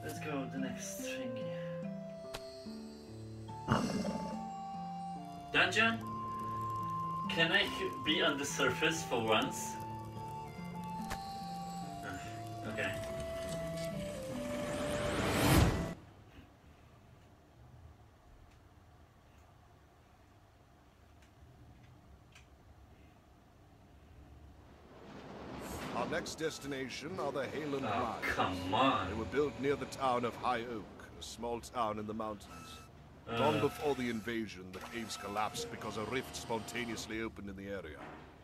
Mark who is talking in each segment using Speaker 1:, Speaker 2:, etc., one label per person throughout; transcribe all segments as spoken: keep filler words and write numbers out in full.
Speaker 1: Let's go to the next thing. Dungeon? Can I be on the surface for once? Uh, okay.
Speaker 2: Our next destination are the Halen
Speaker 1: Oh,
Speaker 2: Mines.
Speaker 1: come on.
Speaker 2: They were built near the town of High Oak, a small town in the mountains.
Speaker 1: Uh.
Speaker 2: Long before the invasion, the caves collapsed because a rift spontaneously opened in the area.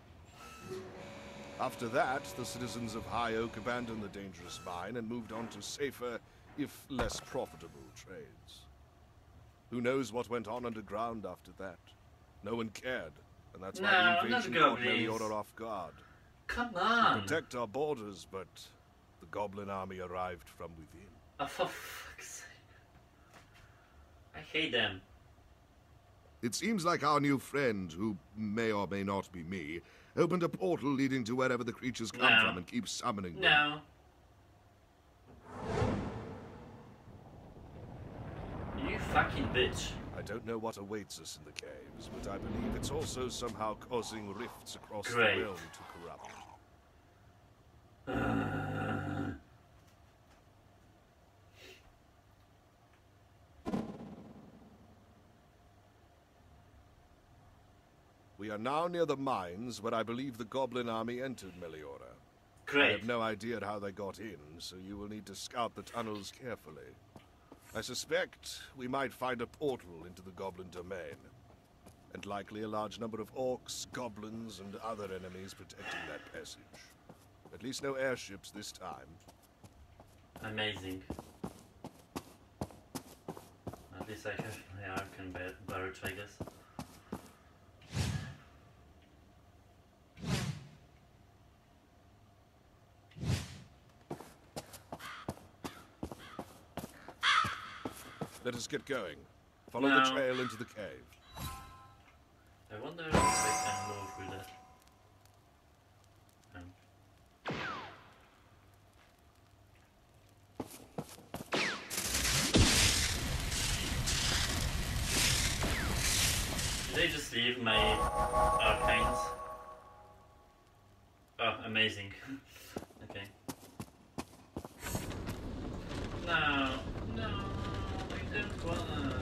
Speaker 2: After that, the citizens of High Oak abandoned the dangerous mine and moved on to safer, if less profitable, trades. Who knows what went on underground after that? No one cared, and that's
Speaker 1: No,
Speaker 2: why the
Speaker 1: not
Speaker 2: invasion
Speaker 1: the
Speaker 2: caught
Speaker 1: goblins.
Speaker 2: Meliora off guard.
Speaker 1: Come
Speaker 2: We
Speaker 1: on.
Speaker 2: protect our borders, but the goblin army arrived from within.
Speaker 1: Oh, for fuck's sake. I hate them.
Speaker 2: It seems like our new friend, who may or may not be me, opened a portal leading to wherever the creatures come
Speaker 1: No.
Speaker 2: from and keeps summoning them.
Speaker 1: No. You fucking bitch.
Speaker 2: I don't know what awaits us in the caves, but I believe it's also somehow causing rifts across
Speaker 1: Great.
Speaker 2: the realm to corrupt.
Speaker 1: Uh,
Speaker 2: We are now near the mines where I believe the goblin army entered Meliora. I
Speaker 1: great.
Speaker 2: have no idea how they got in, so you will need to scout the tunnels carefully. I suspect we might find a portal into the goblin domain, and likely a large number of orcs, goblins, and other enemies protecting that passage. At least no airships this time.
Speaker 1: Amazing. At least I have yeah, I can bear, bear it, I guess.
Speaker 2: Let us get going. Follow
Speaker 1: No.
Speaker 2: the trail into the cave.
Speaker 1: I wonder if I can go through that. Um. Did they just leave my arcanes? Oh, amazing. Okay. No, no, I don't wanna.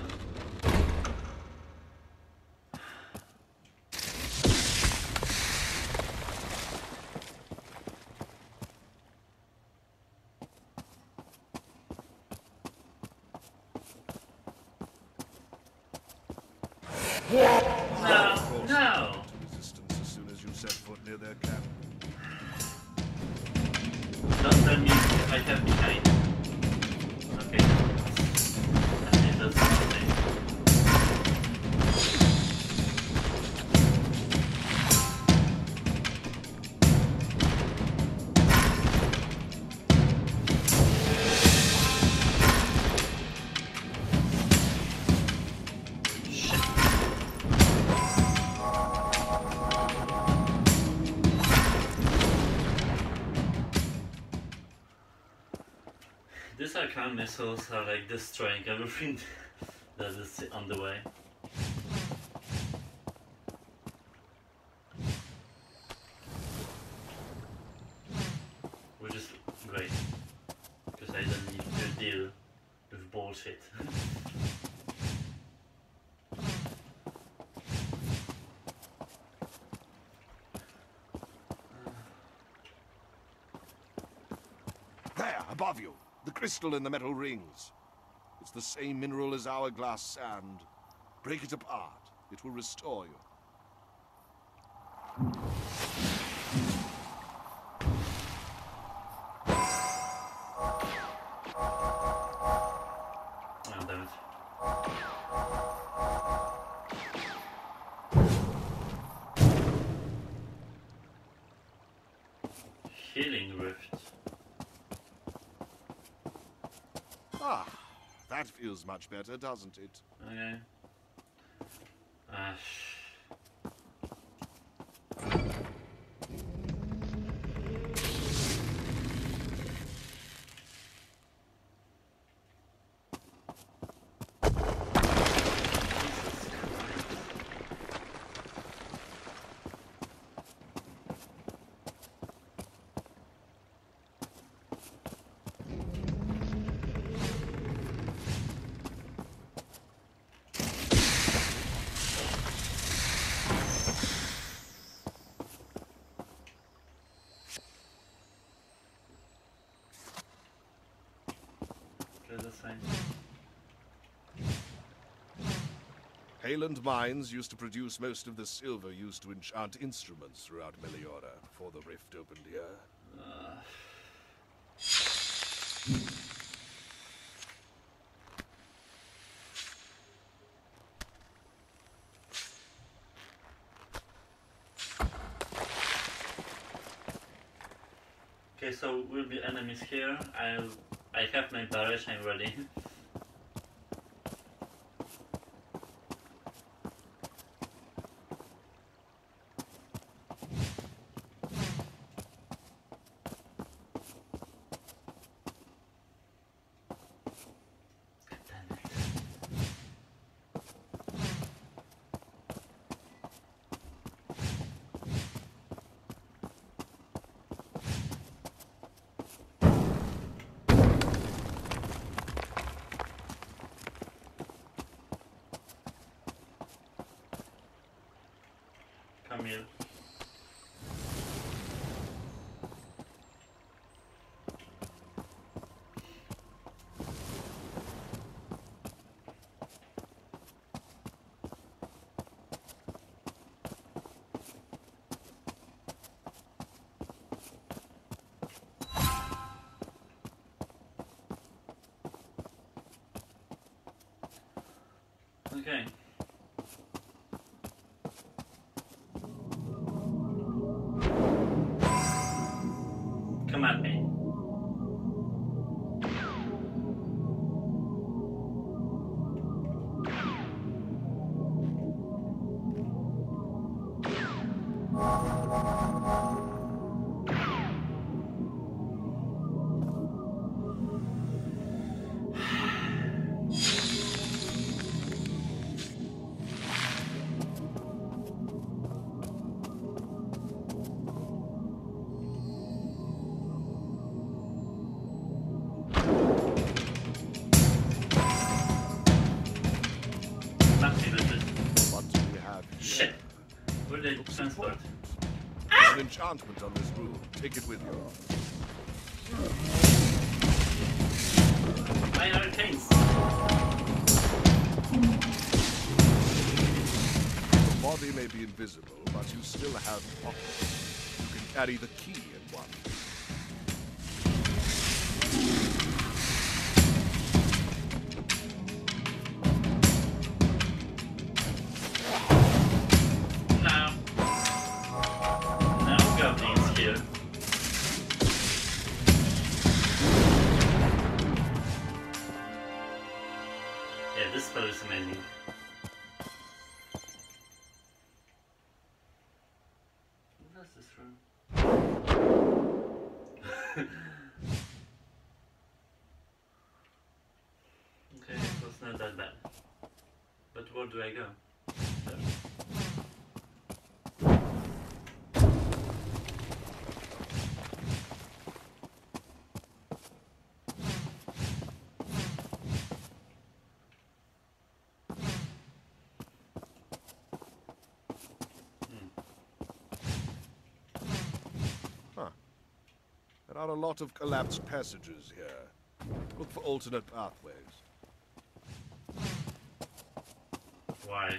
Speaker 1: No, no.
Speaker 2: Resistance as soon as you set foot near their camp.
Speaker 1: Don't tell me I have behind. Okay. At least that's something. Shit. These Arcan missiles are like destroying everything that is on the way. Which is great, because I don't need to deal with bullshit.
Speaker 2: There, above you. The crystal in the metal rings. It's the same mineral as hourglass sand. Break it apart. It will restore you.
Speaker 1: Oh, damn it. Healing rift.
Speaker 2: Ah, that feels much better, doesn't it?
Speaker 1: Okay. Ah, sh- Okay, that's fine.
Speaker 2: Hayland Mines used to produce most of the silver used to enchant instruments throughout Meliora before the rift opened here.
Speaker 1: Uh. Okay, so will be enemies here. I'll I have my barrage, I'm ready. Come here. Okay. Come at me.
Speaker 2: What do we have here?
Speaker 1: Shit. Where did they
Speaker 2: Looks
Speaker 1: transport?
Speaker 2: important. There's an enchantment on this room. Take it with you.
Speaker 1: Mine arcanes.
Speaker 2: The body may be invisible, but you still have pockets. You can carry the key in one.
Speaker 1: Now. Now goblins here. Yeah, this spell is amazing. What's this room? Okay, it was not that bad. But where do I go? There.
Speaker 2: Huh. There are a lot of collapsed passages here. Look for alternate pathways.
Speaker 1: Why?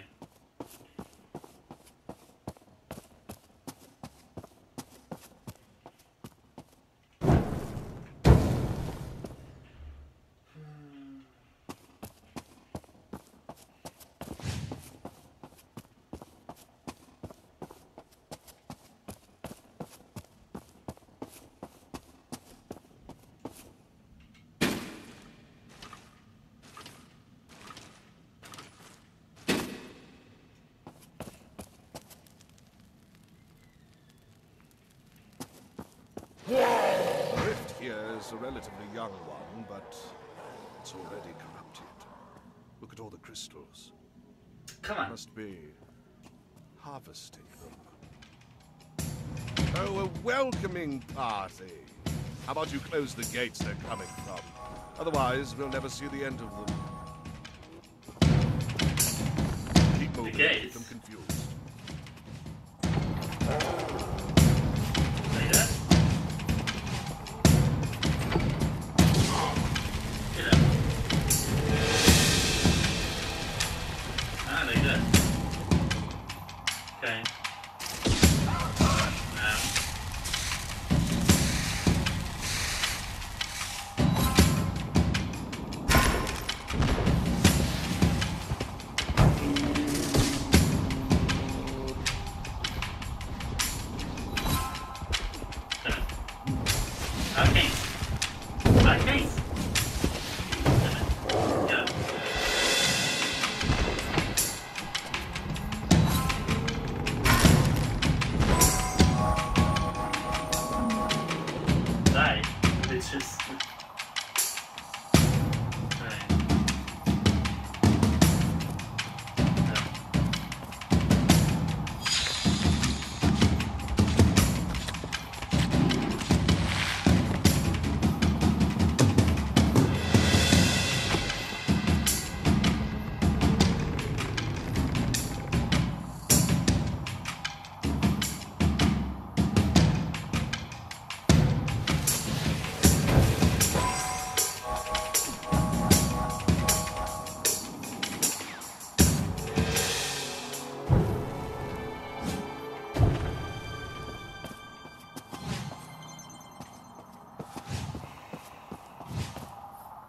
Speaker 2: The rift here is a relatively young one, but it's already corrupted. Look at all the crystals.
Speaker 1: Come on.
Speaker 2: Must be harvesting them. Oh, a welcoming party. How about you close the gates they're coming from? Otherwise, we'll never see the end of them. Keep moving.
Speaker 1: gates?
Speaker 2: Keep them confused.
Speaker 1: Like that? Get up.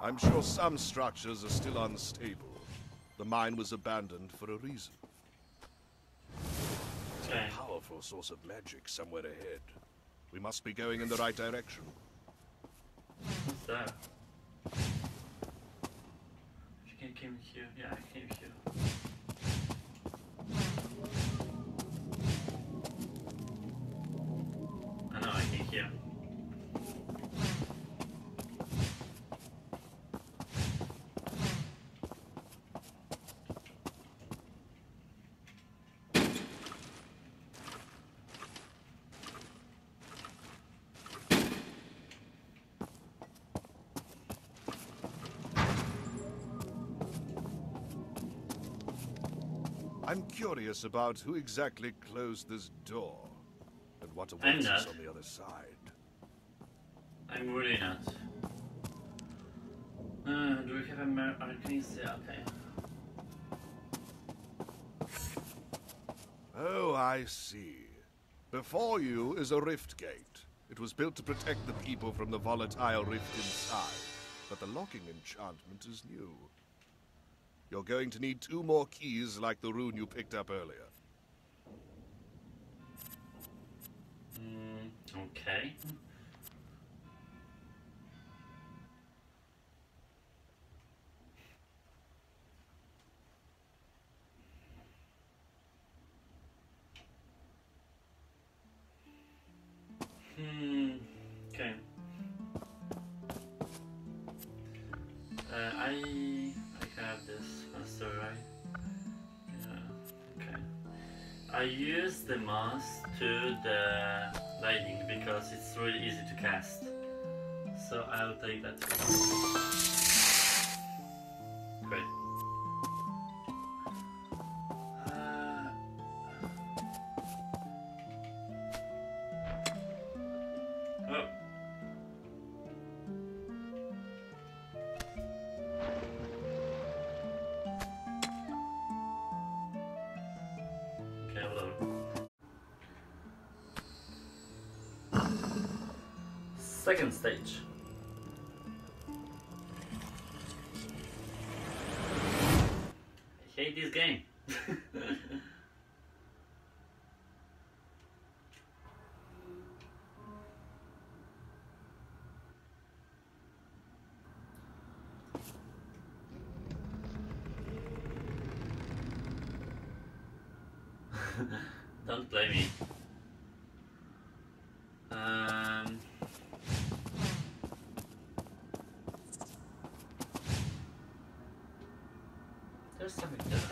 Speaker 2: I'm sure some structures are still unstable. The mine was abandoned for a reason.
Speaker 1: Okay.
Speaker 2: A powerful source of magic somewhere ahead. We must be going in the right direction.
Speaker 1: What's that? You can came here. Yeah, I came here. I know I came here.
Speaker 2: I'm curious about who exactly closed this door, and what
Speaker 1: I'm
Speaker 2: awaits us
Speaker 1: not.
Speaker 2: on the other side.
Speaker 1: I'm really not. Uh, do we have a mer arcanist? Yeah, okay.
Speaker 2: Oh, I see. Before you is a rift gate. It was built to protect the people from the volatile rift inside, but the locking enchantment is new. You're going to need two more keys like the rune you picked up earlier.
Speaker 1: Mm, okay. Hmm. Okay. Uh, I I have this master, right? Yeah. Okay. I use the mask to the lightning because it's really easy to cast. So I'll take that. Great. Uh, oh. Okay, whatever. Second stage. I hate this game. Don't blame me. Um, there's something there.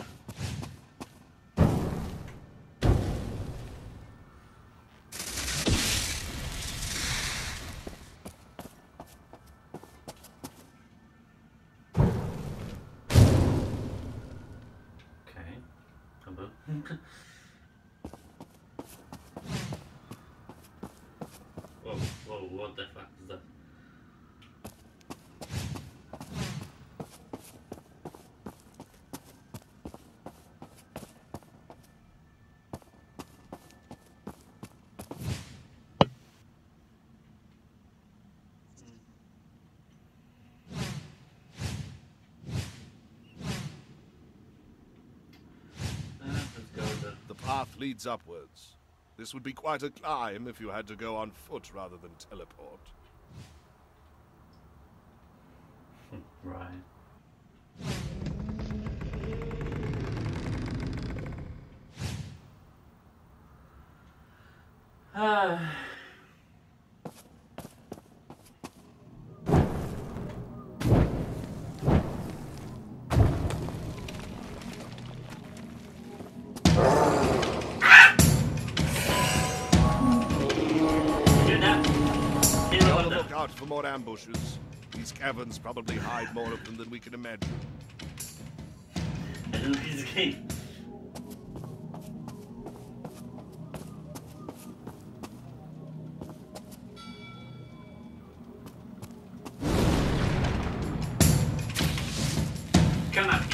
Speaker 1: Okay. Hello. Whoa, whoa, what the fuck is that? Uh, let's go with
Speaker 2: The path leads upwards. This would be quite a climb if you had to go on foot rather than teleport.
Speaker 1: the right. Ah. You're not. You're
Speaker 2: Be on
Speaker 1: not
Speaker 2: the
Speaker 1: the-
Speaker 2: lookout for more ambushes. These caverns probably hide more of them than we can imagine.
Speaker 1: I don't know this game. Come on.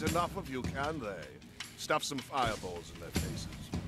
Speaker 2: get enough of you, can they? Stuff some fireballs in their faces.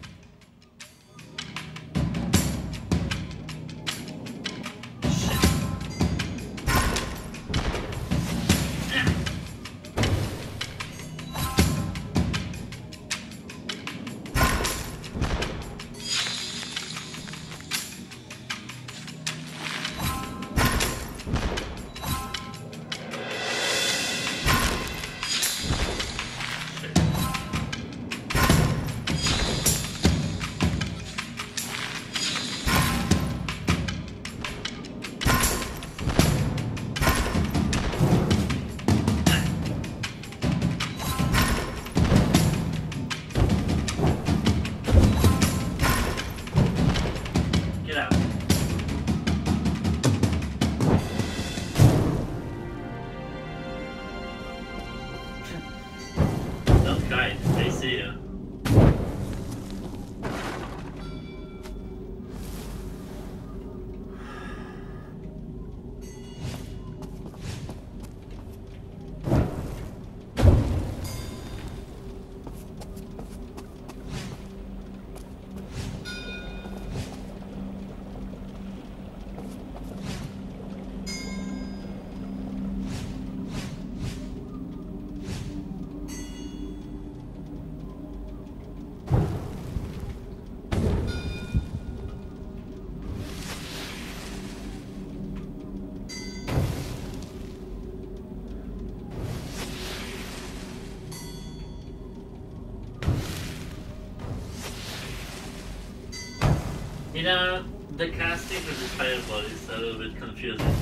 Speaker 1: You know, the casting for this fireball is a little bit confusing.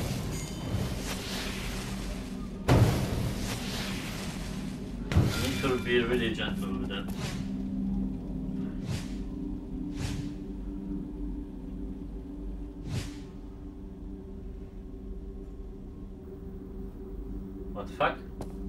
Speaker 1: You could be really gentle with that. What the fuck?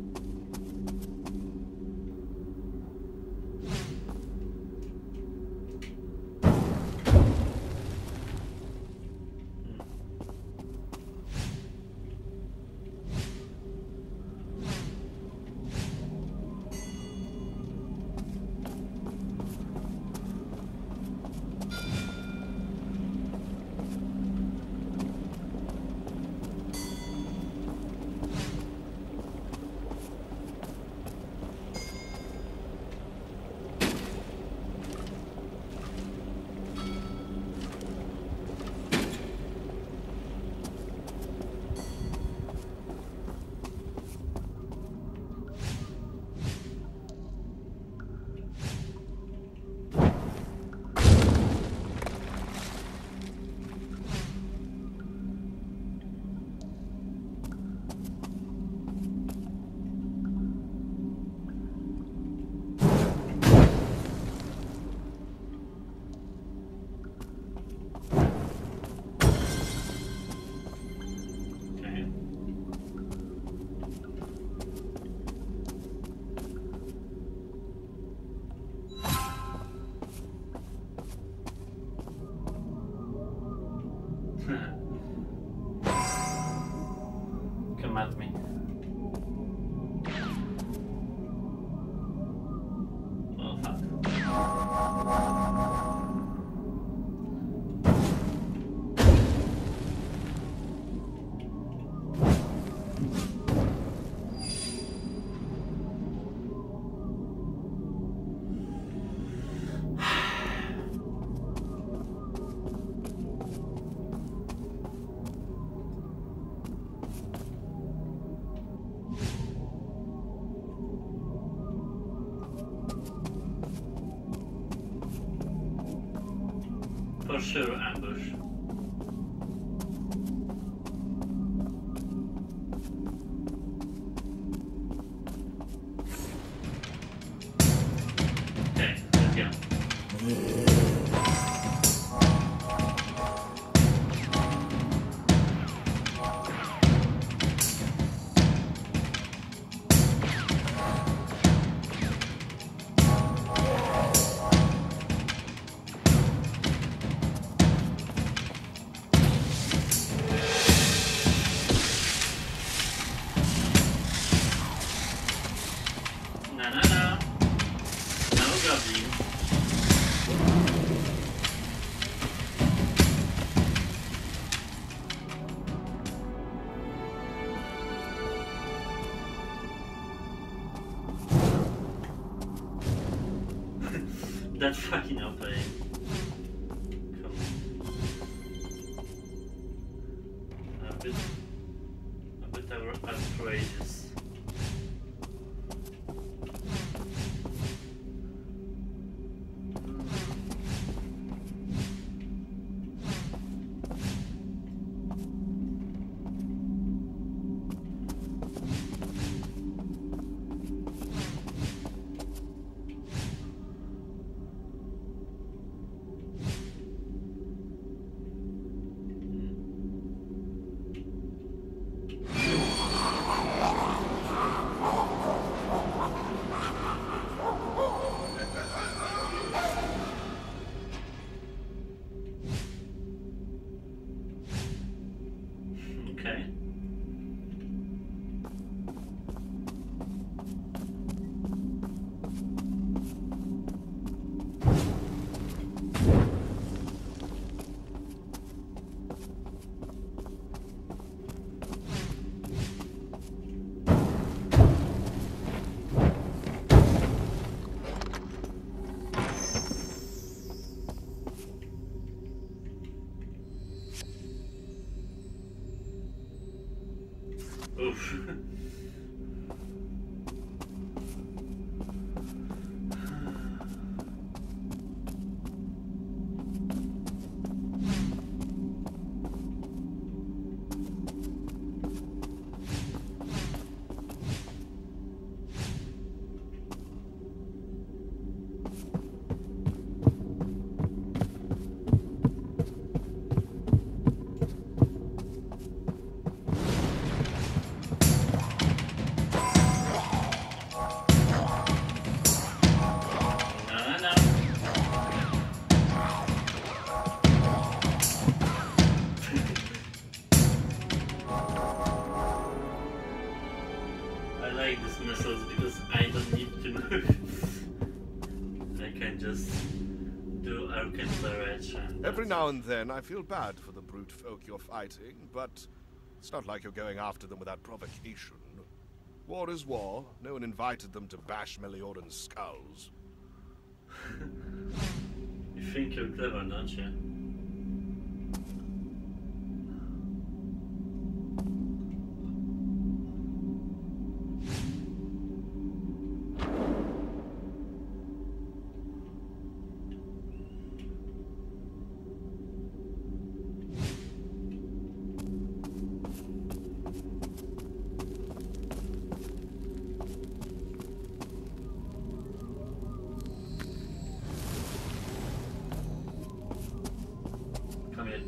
Speaker 1: Come at me. Oh fuck. For sure, ambush. Okay, let's go. not fucking opening. Come on. A bit, a bit outrageous. Okay. Oof. Missiles because I don't need to move. I can just do Arcane Barrage.
Speaker 2: Every now and then I feel bad for the brute folk you're fighting, but it's not like you're going after them without provocation. War is war. No one invited them to bash Melioran's skulls.
Speaker 1: You think you're clever, don't you? Come in.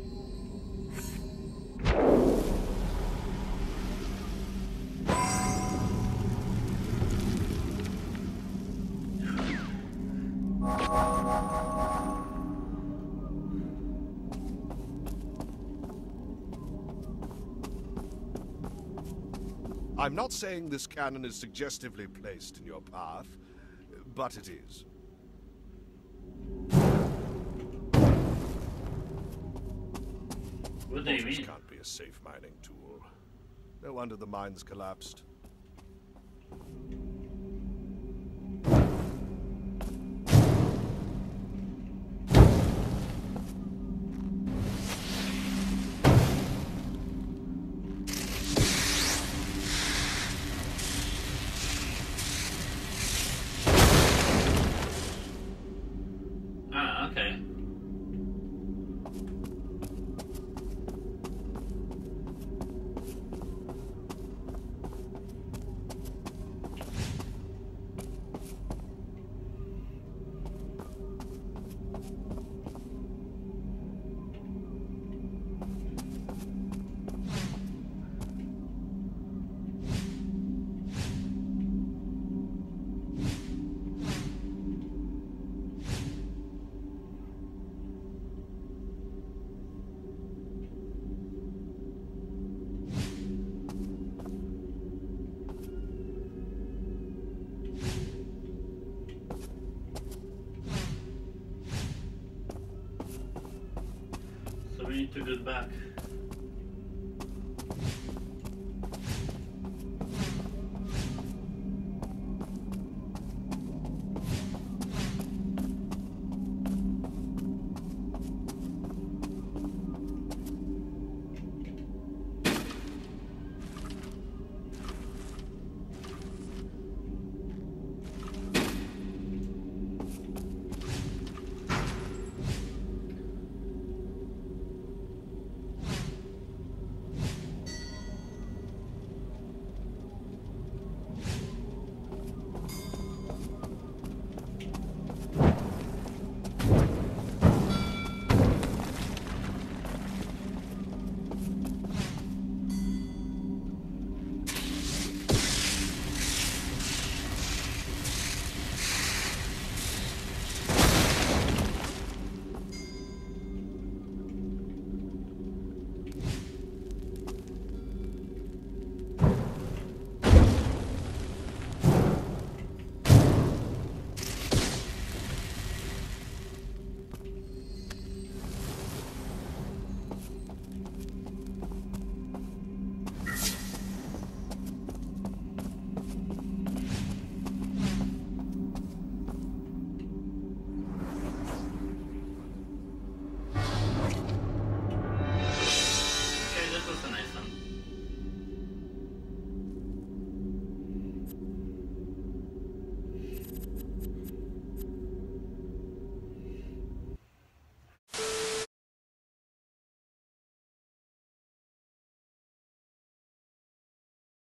Speaker 2: I'm not saying this cannon is suggestively placed in your path, but it is.
Speaker 1: What do you
Speaker 2: This
Speaker 1: mean?
Speaker 2: can't be a safe mining tool. No wonder the mines collapsed.
Speaker 1: Ah, okay. So we need to get back.